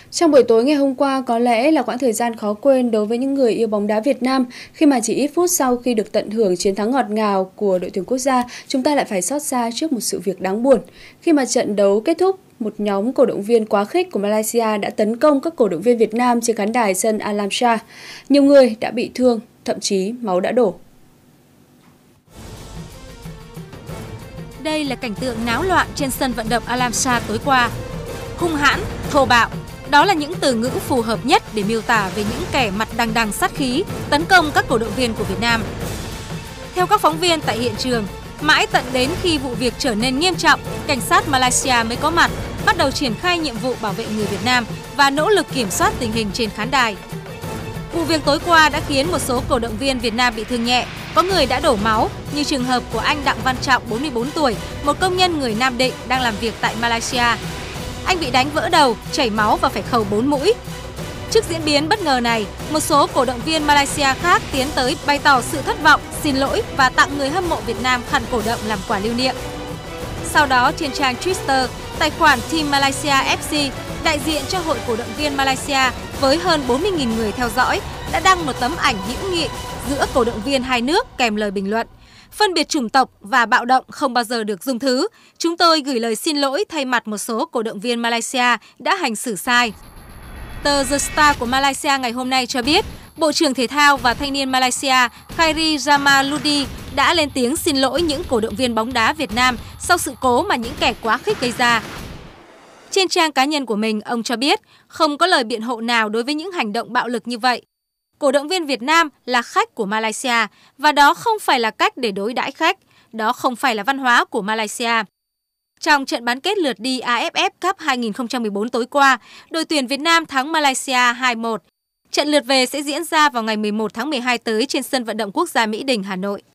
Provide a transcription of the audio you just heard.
Trong buổi tối ngày hôm qua có lẽ là quãng thời gian khó quên đối với những người yêu bóng đá Việt Nam khi mà chỉ ít phút sau khi được tận hưởng chiến thắng ngọt ngào của đội tuyển quốc gia, chúng ta lại phải xót xa trước một sự việc đáng buồn. Khi mà trận đấu kết thúc, một nhóm cổ động viên quá khích của Malaysia đã tấn công các cổ động viên Việt Nam trên khán đài sân Al Lamsha. Nhiều người đã bị thương, thậm chí máu đã đổ. Đây là cảnh tượng náo loạn trên sân vận động Al Lamsha tối qua. Hung hãn, thô bạo, đó là những từ ngữ phù hợp nhất để miêu tả về những kẻ mặt đằng đằng sát khí tấn công các cổ động viên của Việt Nam. Theo các phóng viên tại hiện trường, mãi tận đến khi vụ việc trở nên nghiêm trọng, cảnh sát Malaysia mới có mặt, bắt đầu triển khai nhiệm vụ bảo vệ người Việt Nam và nỗ lực kiểm soát tình hình trên khán đài. Vụ việc tối qua đã khiến một số cổ động viên Việt Nam bị thương nhẹ, có người đã đổ máu, như trường hợp của anh Đặng Văn Trọng, 44 tuổi, một công nhân người Nam Định đang làm việc tại Malaysia. Anh bị đánh vỡ đầu, chảy máu và phải khâu 4 mũi. Trước diễn biến bất ngờ này, một số cổ động viên Malaysia khác tiến tới bày tỏ sự thất vọng, xin lỗi và tặng người hâm mộ Việt Nam khăn cổ động làm quà lưu niệm. Sau đó, trên trang Twitter, tài khoản Team Malaysia FC, đại diện cho Hội cổ động viên Malaysia với hơn 40.000 người theo dõi, đã đăng một tấm ảnh hữu nghị giữa cổ động viên hai nước kèm lời bình luận: phân biệt chủng tộc và bạo động không bao giờ được dung thứ. Chúng tôi gửi lời xin lỗi thay mặt một số cổ động viên Malaysia đã hành xử sai. Tờ The Star của Malaysia ngày hôm nay cho biết, Bộ trưởng Thể thao và Thanh niên Malaysia Khairi Jamaluddin đã lên tiếng xin lỗi những cổ động viên bóng đá Việt Nam sau sự cố mà những kẻ quá khích gây ra. Trên trang cá nhân của mình, ông cho biết không có lời biện hộ nào đối với những hành động bạo lực như vậy. Cổ động viên Việt Nam là khách của Malaysia và đó không phải là cách để đối đãi khách, đó không phải là văn hóa của Malaysia. Trong trận bán kết lượt đi AFF Cup 2014 tối qua, đội tuyển Việt Nam thắng Malaysia 2-1. Trận lượt về sẽ diễn ra vào ngày 11 tháng 12 tới trên sân vận động quốc gia Mỹ Đình, Hà Nội.